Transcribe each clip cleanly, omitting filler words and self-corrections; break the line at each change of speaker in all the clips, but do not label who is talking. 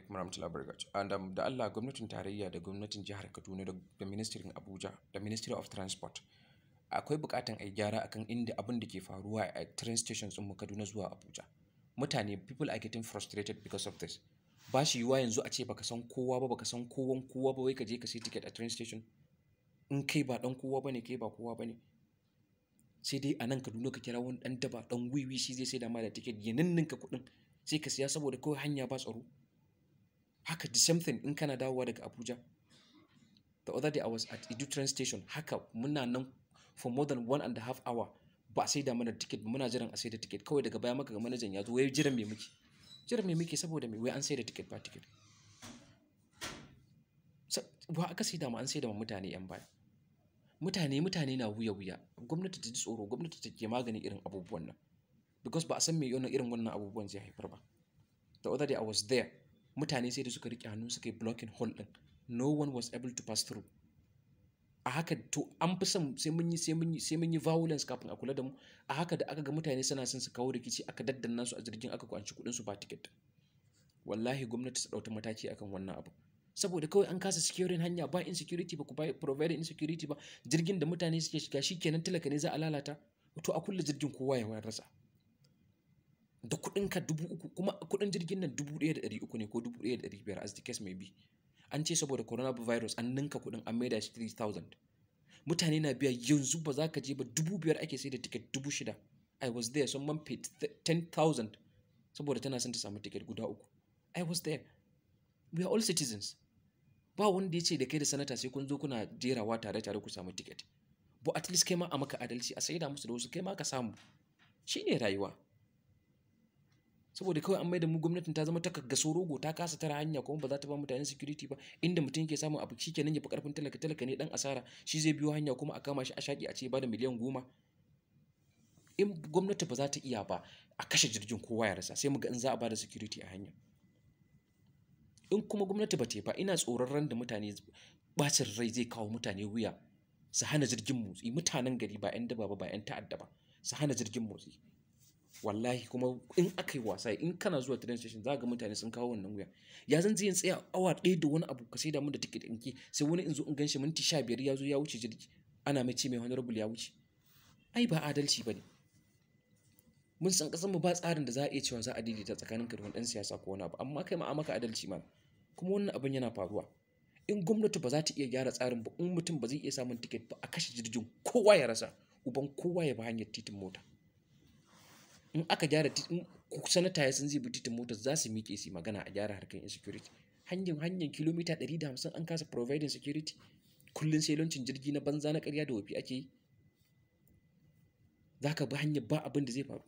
alaikum warahmatullahi wabarakatuh. And da Allah gwamnatin tarayya da gwamnatin jihar Kaduna da ministrin Abuja da Ministry of Transport akwai bukatan ai gyara akan inda abin da ke faruwa a train stations din mu Kaduna zuwa Abuja. Mutane people are getting frustrated because of this. Ba shi yiwa yanzu a ce baka san kowa ba, baka san kowa ba, wai ka je ka sai ticket a train station. In kai ba dan kowa bane, kai ba kowa bane. Sai dai a nan Kaduna ka kira wani dan daba dan wiwi shi zai sai da ma da ticket ya ninninka kuɗin sai ka siya saboda kawai hanya ba tsaro. Haka the same thing in kana dawowa daga Abuja. The other day I was at Edu train station. Haka muna nan for more than 1.5 hours ba a sai da mana ticket ba, muna jiran a sai da ticket. Kawai daga baya maka ga manajan ya zo wai jiran me muke. Jiran me muke saboda me wai an sai da ticket ba ticket. Ba aka sai da ma an sai da mutane yan baya. Mutane na wuya. Gwamnati ta ji tsoro, gwamnati ta ke magani irin abubuwan nan. Because ba a san me yana irin wannan abubuwan zai haifar ba. The other day I was there. Mutane sai da suka riƙe hannu suka yi blocking hall ɗin. No one was able to pass through. A haka to an fi son sai mun yi violence kafin a kula da mu. A haka da aka ga mutane suna son su kawo rikici aka daddanna su a jirgin aka kwanci kuɗin su ba ticket. Wallahi gwamnati ta ɗauki mataki akan wannan abu. Saboda kawai an kasa securing hanya ba insecurity ba ku provide insecurity ba, jirgin da mutane suke shiga shikenan talaka ne za a lalata. To a kulle jirgin kowa ya rasa. Da kuɗinka 3,000 kuma kuɗin jirgin nan 1,300 ne ko 1,500 as the case may be. An ce saboda coronavirus an ninka kuɗin an maida shi 3,000. Mutane na biya yanzu ba za ka je ba 5,000 ake sai da ticket 6,000. I was there, someone paid 10,000 saboda tana son ta samu ticket guda 3. I was there. We are all citizens. Ba wanda ya ce da kai da sanata sai kun zo kuna jerawa tare ku samu ticket. But at least kai ma a maka adalci a saida musu da wasu kai ma ka samu. Shine rayuwa. Saboda kawai an maida mu gwamnatin ta zama ta kaggaso rogo ta kasa tara hanya kuma ba za ta ba mutane security ba, inda mutum yake samun abu shikenan ya fi karfin talaka ne dan asara shi zai biyo hanya kuma a kama shi a shaki a ce ba da miliyan 10. In gwamnati ba za ta iya ba a kashe jirgin kowa ya rasa sai mu ga in za a ba da security a hanya. In kuma gwamnati ba ta yi ba ina tsoron ran da mutane bacin rai zai kawo mutane wuya su hana jirgin motsi, mutanen gari ba 'yan daba ba 'yan ta'adda ba su hana jirgin motsi. Wallahi kuma in aka yi wasa in kana zuwa train station za ga mutane sun kawo wannan wuya. Ya zan je in tsaya awa 1 da wani abu ka sai da mun da ticket ɗinki sai wani in zo in ganshi minti 15 ya zo ya wuce jirgi ana mai ce mai honorable ya wuce. Ai ba adalci bane. Mun san kasan mu ba tsarin da za a iya cewa za a daidaita tsakanin ka da wani ɗan siyasa ko wani abu, amma kai ma a maka adalci ma. Kuma wannan abin yana faruwa. In gwamnati ba za ta iya gyara tsarin ba, in mutum ba zai iya samun ticket ba a kashe jirgin kowa ya rasa, uban kowa ya bi hanyar titin mota. In aka gyara titin sanata ya san zai bi titin mota za su miƙe su magana a gyara harkar insecurity. Hanyar kilomita 150 an kasa providing security. Kullun sai launcin jirgi na banza na ƙarya da wafi ake yi. Za ka bi hanyar ba abin da zai faru.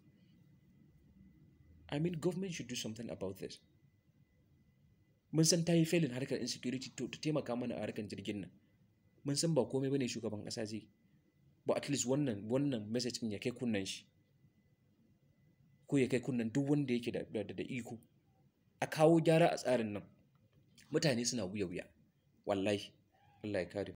I mean government should do something about this. Mun san ta yi failing harkar insecurity to taimaka mana a harkar jirgin nan. Mun san ba komai bane shugaban ƙasa zai. But at least wannan message ɗin ya kai kunnan shi. Ko ya kai kunnan duk wanda yake da iko. A kawo gyara a tsarin nan. Mutane suna wuya. Wallahi. Allah ya kare.